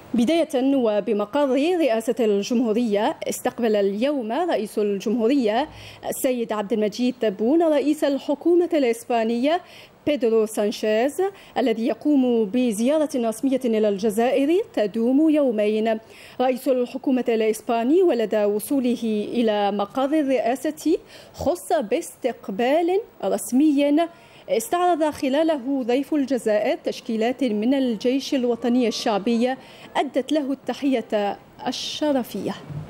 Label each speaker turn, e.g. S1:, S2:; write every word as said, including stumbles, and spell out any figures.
S1: بداية وبمقاضي رئاسة الجمهورية، استقبل اليوم رئيس الجمهورية السيد عبد المجيد تبون رئيس الحكومة الإسبانية بيدرو سانشيز، الذي يقوم بزيارة رسمية إلى الجزائر تدوم يومين. رئيس الحكومة الإسباني ولدى وصوله إلى مقر الرئاسة خص باستقبال رسمي استعرض خلاله ضيف الجزائر تشكيلات من الجيش الوطني الشعبي أدت له التحية الشرفية.